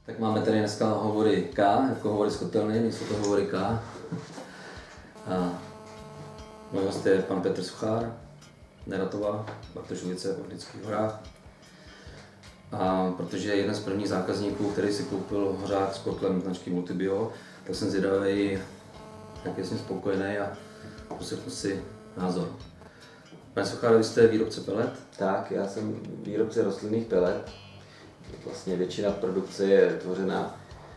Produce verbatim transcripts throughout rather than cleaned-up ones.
Tak máme tady dneska hovory K, jako hovory z kotelny, nejsou to hovory K. A můj host je pan Petr Suchár, Neratová, Bartošovice v Orlických horách. A protože je jeden z prvních zákazníků, který si koupil hořák s kotlem značky Multibio, tak jsem zvědavý, jak je s ním spokojený a poslechnu si názor. Pane Suchár, vy jste výrobce pelet? Tak, já jsem výrobce rostlinných pelet. Vlastně většina produkce je tvořena,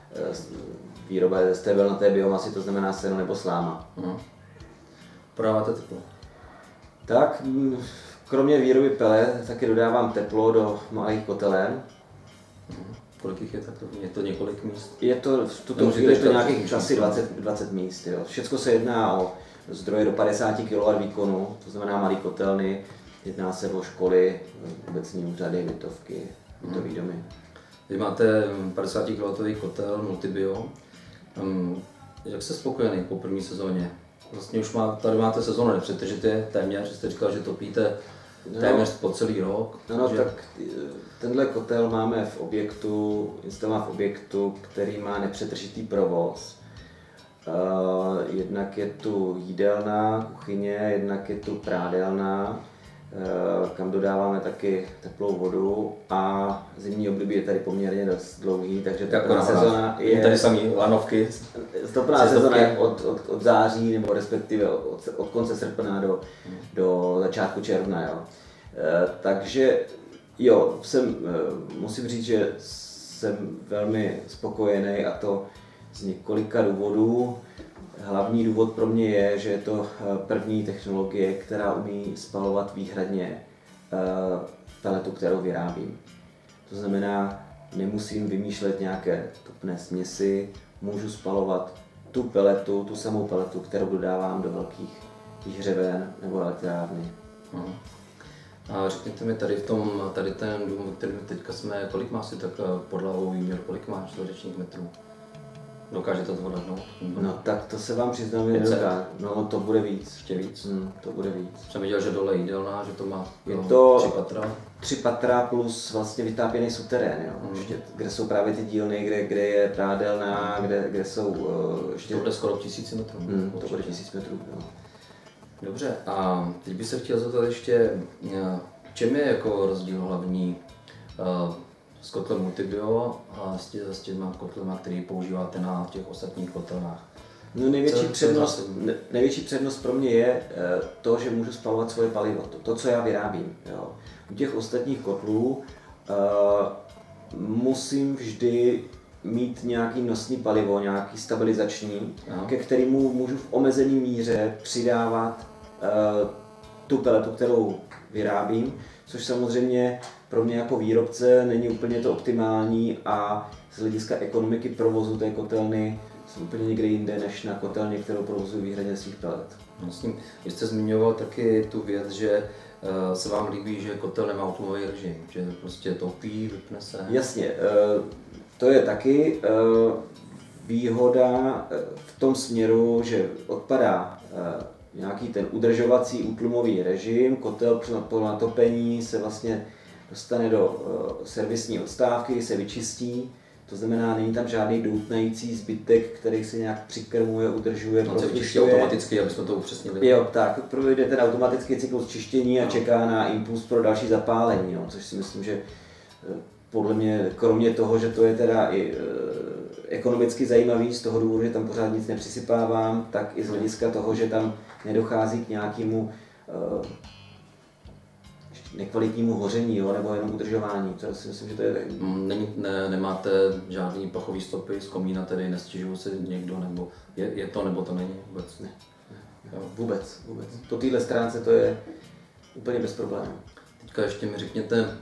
výroba je z té velnaté biomasy, to znamená seno nebo sláma. Aha. Prodáváte teplo? Tak, kromě výroby pelet taky dodávám teplo do malých kotelen. Aha. Kolik jich je takto? Je to několik míst? Je to v tuto chvíli to nějakých asi dvacet, dvacet míst. Jo. Všechno se jedná o zdroje do padesáti kilowattů výkonu, to znamená malé kotelny, jedná se o školy, obecní úřady, bytovky, bytové domy. Vy máte padesát kilowattů kotel Multibio. Jak jste spokojený po první sezóně? Vlastně už má, tady máte sezónu, nepřetržitě téměř, jste říkal, že topíte téměř po celý rok. No, že... tak tenhle kotel máme v objektu, instalováme v objektu, který má nepřetržitý provoz. Uh, jednak je tu jídelna, kuchyně, jednak je tu prádelna, uh, kam dodáváme taky teplou vodu a zimní období je tady poměrně dost dlouhý, takže topná sezona je... Tady samý lanovky. Topná sezona je od, od, od září nebo respektive od, od konce srpna do, hmm. do začátku června. Jo. Uh, takže jo, jsem, uh, musím říct, že jsem velmi spokojený a to z několika důvodů. Hlavní důvod pro mě je, že je to první technologie, která umí spalovat výhradně peletu, kterou vyrábím. To znamená, nemusím vymýšlet nějaké topné směsi, můžu spalovat tu peletu, tu samou peletu, kterou dodávám do velkých výhřeven nebo elektrárny. Aha. A řekněte mi tady v tom, tady ten dům, ve kterém teďka jsme, kolik má si tak podlahovou výměr, kolik má čtverečních metrů? Dokážete to odhadnout? No tak to se vám přiznám, že nedokážu. No to bude víc. Ještě víc? Hmm, to bude víc. Jsem viděl, že dole je jídelná, že to má je to tři patra. Tři patra plus vlastně vytápěný suterén, jo. Hmm. Ještě, kde jsou právě ty dílny, kde, kde je prádelná, kde, kde jsou... Uh, ještě... To bude skoro tisíc metrů. Hmm, to bude tisíc metrů, jo. Dobře, a teď bych se chtěl zeptat ještě, v čem je jako rozdíl hlavní uh, s kotlem Multibio a s, tě, s těma kotlema, který používáte na těch ostatních kotelnách? No největší, přednost, největší přednost pro mě je to, že můžu spalovat svoje palivo, to, to co já vyrábím. Jo. U těch ostatních kotlů uh, musím vždy mít nějaký nosný palivo, nějaký stabilizační, Aha. ke kterému můžu v omezené míře přidávat uh, tu peletu, kterou vyrábím, což samozřejmě pro mě jako výrobce není úplně to optimální a z hlediska ekonomiky provozu té kotelny jsem úplně někde jinde než na kotelně, kterou provozuji výhradně svých pelet. Vlastně, vy jste zmiňoval taky tu věc, že uh, se vám líbí, že kotel nemá utlumový režim, že prostě topí, vypne se. Jasně, uh, to je taky uh, výhoda v tom směru, že odpadá uh, nějaký ten udržovací útlumový režim, kotel po natopení se vlastně dostane do uh, servisní odstávky, se vyčistí, to znamená, není tam žádný doutnající zbytek, který se nějak přikrmuje, udržuje, no, profuštuje. Automaticky, aby jsme to upřesnili. Jo, tak, projde ten automatický cyklus čištění a no. čeká na impuls pro další zapálení, no, což si myslím, že podle mě, kromě toho, že to je teda i uh, ekonomicky zajímavý z toho důvodu, že tam pořád nic nepřisypávám, tak i z hlediska toho, že tam nedochází k nějakému uh, nekvalitnímu hoření, jo, nebo jenom udržování. To si myslím, že to je... Není, ne, nemáte žádný pachový stopy z komína, tedy nestěžuje se někdo, nebo je, je to, nebo to není vůbec? Ne. Jo, vůbec, vůbec. Po téhle stránce to je úplně bez problémů. Teďka ještě mi řekněte,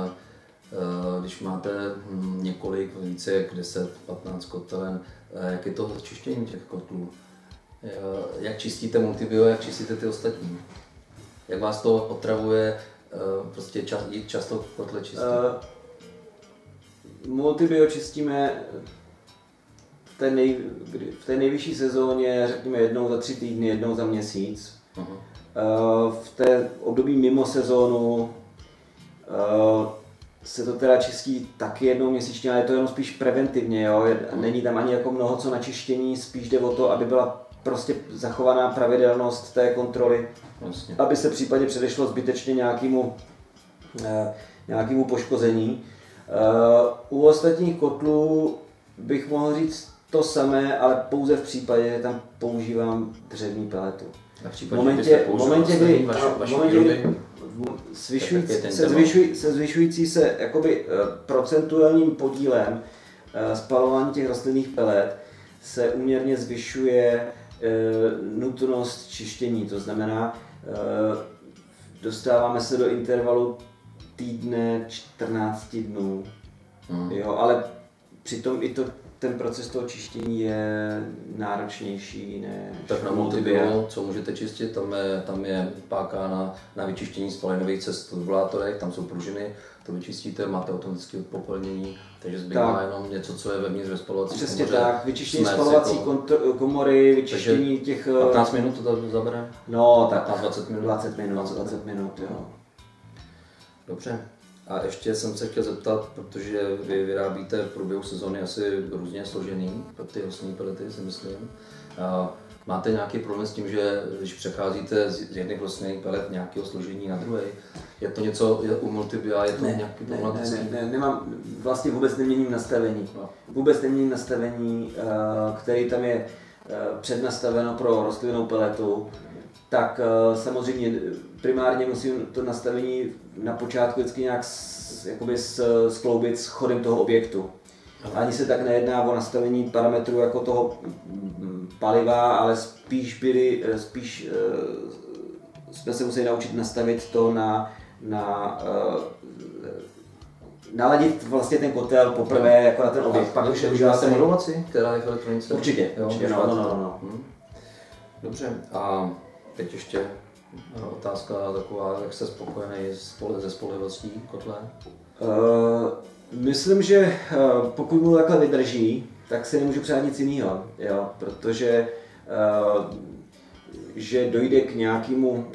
když máte několik, více jak deset patnáct kotelen, jak je to čištění těch kotlů? Jak čistíte Multibio, jak čistíte ty ostatní? Jak vás to otravuje? Prostě čas, jít často kotle čistit? Uh, Multibio čistíme v té, nej, v té nejvyšší sezóně, řekněme jednou za tři týdny, jednou za měsíc. Uh-huh. Uh, v té období mimo sezónu uh, se to teda čistí taky jednou měsíčně, ale je to jenom spíš preventivně, jo? Není tam ani jako mnoho co na čištění, spíš jde o to, aby byla prostě zachovaná pravidelnost té kontroly, Vlastně. aby se případně předešlo zbytečně nějakému, eh, nějakému poškození. Eh, u ostatních kotlů bych mohl říct to samé, ale pouze v případě, že tam používám dřevní peletu. A v V případě, momentě, v momentě, kdy, vaši, v vaši momentě, výroby, kdy zvyšující, tak jak je ten se, tempo? zvyšují, se zvyšující se jakoby eh, procentuálním podílem eh, spalování těch rostlinných pelet se úměrně zvyšuje eh, nutnost čištění. To znamená, eh, dostáváme se do intervalu týdne čtrnáct dnů. Hmm. Jo, ale přitom i to, ten proces toho čištění je náročnější než Tak na Multibio, co můžete čistit, tam je, tam je páka na, na vyčištění spalinových cest v vlátorech, tam jsou pružiny, to vyčistíte, máte automatické odpopelnění, takže zbývá Tak. jenom něco, co je vevnitř ve spalovací Přesně komoře. tak, vyčištění Smec spalovací jako- kontro- komory, vyčištění těch... eh, patnáct minut to zabere? No, tak patnáct dvacet minut? dvacet minut, dvacet minut, jo. Dobře. A ještě jsem se chtěl zeptat, protože vy vyrábíte v průběhu sezóny asi různě složený, ty rostlinné pelety, si myslím. A máte nějaký problém s tím, že když přecházíte z jedných rostlinných pelet nějakého složení na druhé, je to něco, je u Multibia, je to Ne, nějaký ne, ne, problematický? ne, ne, nemám, vlastně vůbec neměním nastavení. No. Vůbec neměním nastavení, eh, který tam je eh, přednastaveno pro rostlinnou peletu. Tak eh, samozřejmě primárně musím to nastavení na počátku vždycky nějak s, jakoby s, skloubit s chodem toho objektu. Ani se tak nejedná o nastavení parametrů jako toho mm, paliva, ale spíš, byli, eh, spíš eh, jsme se museli naučit nastavit to na, na eh, naladit vlastně ten kotel poprvé jako na ten objekt. Pak už je Užíváte modulaci, která je v elektronice? Určitě, Jo, určitě, no, užíváte no, no, to. no. Hm. Dobře, a teď ještě otázka taková, jak jste spokojený se spolehlivostí kotle? Uh, myslím, že uh, pokud mu takhle vydrží, tak si nemůžu přát nic jiného, jo, protože uh, že dojde k nějakému uh,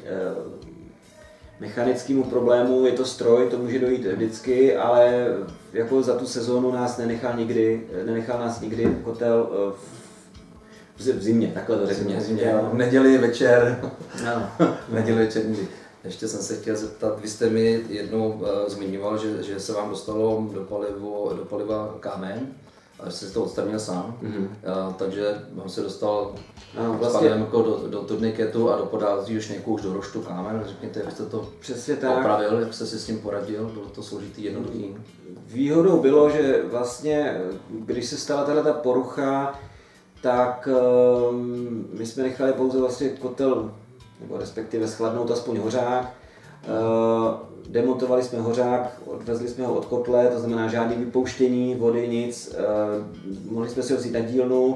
mechanickému problému, je to stroj, to může dojít vždycky, ale jako za tu sezónu nás nenechal nikdy, nenechal nás nikdy kotel uh, v, v zimě, takhle to řekněme. Zimě, zimě, v neděli večer, Ano. v neděli večer nikdy. Ještě jsem se chtěl zeptat, vy jste mi jednou uh, zmiňoval, že, že se vám dostalo do, palivo, do paliva kámen, a že jste to odstavil sám, mm-hmm. uh, takže vám se dostal ano, vlastně vlastně jako do, do turniketu a do podází už někou už do roštu kámen. Řekněte, jak jste to přesně tak. opravil, jak jste si s tím poradil, bylo to složitý, jednoduchý? Výhodou bylo, že vlastně, když se stala tato porucha, tak um, my jsme nechali pouze vlastně kotel, nebo respektive schladnout aspoň hořák. Uh, demontovali jsme hořák, odvezli jsme ho od kotle, to znamená žádný vypouštění vody, nic. Uh, mohli jsme si ho vzít na dílnu.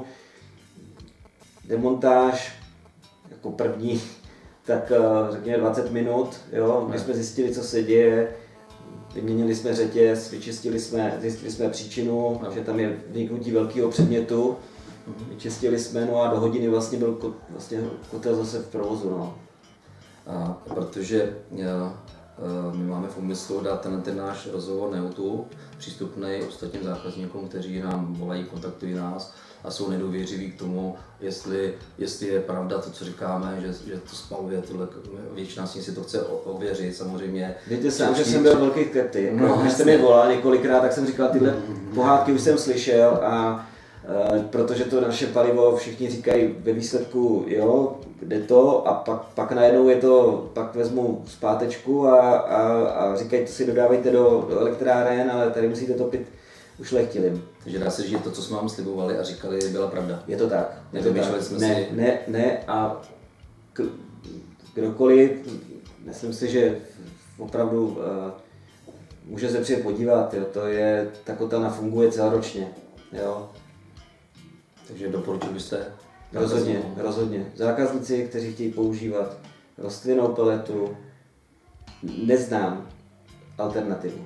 Demontáž jako první, tak uh, řekněme dvacet minut, jo, když jsme zjistili, co se děje. Vyměnili jsme řetěz, vyčistili jsme, zjistili jsme příčinu, no. že tam je vniknutí velkého předmětu. Vyčistili jsme, no a do hodiny vlastně byl kot, vlastně kotel zase v provozu. No. A protože já, my máme v úmyslu dát ten, ten náš rozhovor na YouTube přístupný ostatním zákazníkům, kteří nám volají, kontaktují nás a jsou nedůvěřiví k tomu, jestli, jestli je pravda to, co říkáme, že, že to spaluje, tohle, většina z nich si to chce ověřit samozřejmě. Víte sám, že jsem byl velký skeptik. No, když jste mě volal několikrát, tak jsem říkal, tyhle pohádky už jsem slyšel a Uh, protože to naše palivo všichni říkají ve výsledku, jo, jde to a pak, pak najednou je to, pak vezmu zpátečku a, a, a říkají, to si dodávejte do, do elektráren, ale tady musíte topit ušlechtilým. Takže dá se říct, že to, co jsme vám slibovali a říkali, byla pravda. Je to tak. Je to tak. Jsme ne, si... ne, ne a k, kdokoliv, myslím si, že opravdu uh, může se přijet podívat, jo, to je, ta kotelna funguje celoročně, jo. Takže doporučil byste? Rozhodně, rozhodně. Zákazníci, kteří chtějí používat rostlinnou peletu, neznám alternativu.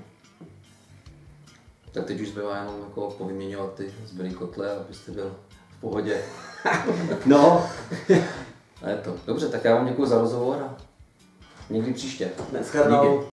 Tak teď už zbývá jenom jako povyměňovat ty zbylý kotle, abyste byl v pohodě. No. A je to. Dobře, tak já vám děkuji za rozhovor a někdy příště. Naschledanou.